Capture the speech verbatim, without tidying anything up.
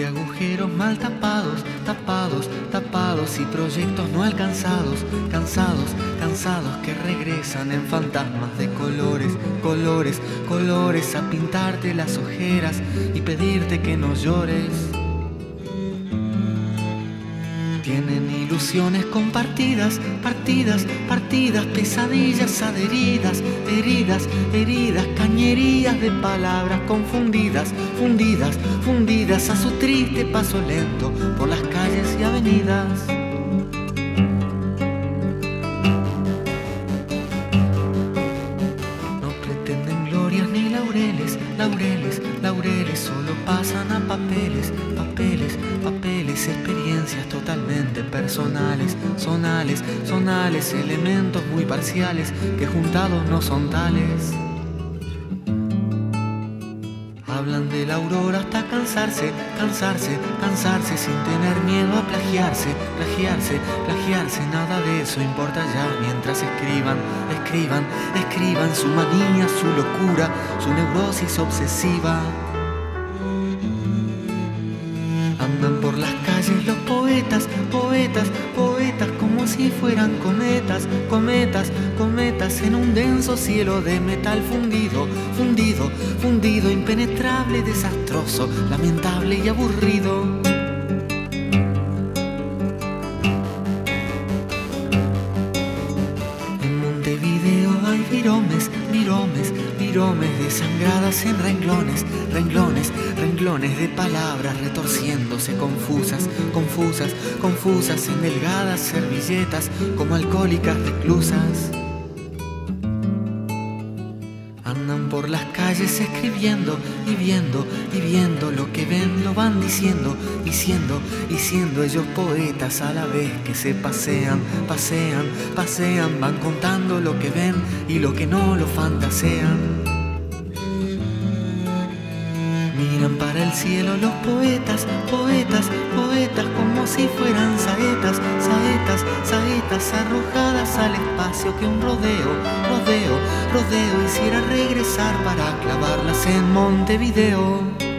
de agujeros mal tapados, tapados, tapados y proyectos no alcanzados, cansados, cansados que regresan en fantasmas de colores, colores, colores a pintarte las ojeras y pedirte que no llores. Tienen ilusiones compartidas, partidas, partidas, pesadillas adheridas, heridas, heridas, cañerías de palabras confundidas, fundidas, fundidas a su triste paso lento por las calles y avenidas. No pretenden glorias ni laureles, laureles, laureles, solo pasan a papeles, papeles, papeles, experiencias totalmente personales, sonales, sonales, elementos muy parciales que juntados no son tales. Hablan de la aurora hasta cansarse, cansarse, cansarse sin tener miedo a plagiarse, plagiarse, plagiarse, nada de eso importa ya mientras escriban, escriban, escriban su manía, su locura, su neurosis obsesiva. Andan por las calles los poetas, poetas, poetas como si fueran cometas, cometas, cometas en un denso cielo de metal fundido, fundido, fundido, impenetrable, desastroso, lamentable y aburrido. En Montevideo hay viromes, viromes, viromes desangradas en renglones, renglones, renglones de palabras retorciéndose confusas, confusas, confusas en delgadas servilletas como alcohólicas reclusas. Andan por las calles escribiendo y viendo y viendo lo que ven, lo van diciendo, diciendo, diciendo ellos poetas a la vez que se pasean, pasean, pasean, van contando lo que ven y lo que no lo fantasean. Miran para el cielo los poetas, poetas, poetas como si fueran saetas, saetas, saetas arrojadas al espacio que un rodeo, rodeo, rodeo hiciera regresar para clavarlas en Montevideo.